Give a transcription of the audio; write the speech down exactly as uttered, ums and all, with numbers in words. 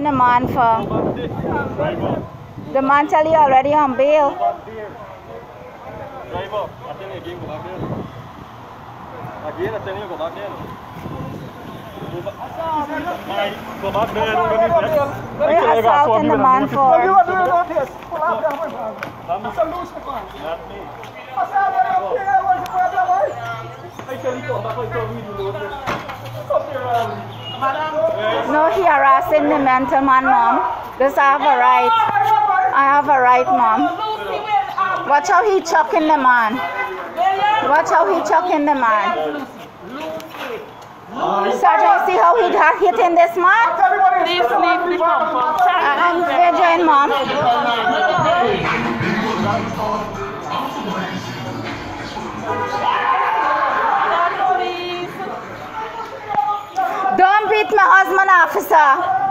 the man for? The man tell you already on bail. Drive up. I tell you again, go back there. Again, I tell you, go back there. Go back, go back there. What are you assaulting the man for? No, he harassing the mental man, mom. This I have a right. I have a right, mom. Watch how he chucking the man. Watch how he chucking the man. Sergeant, see how he got hitting this man? Please leave the compound. I'm videoing, mom. Don't beat my husband, officer.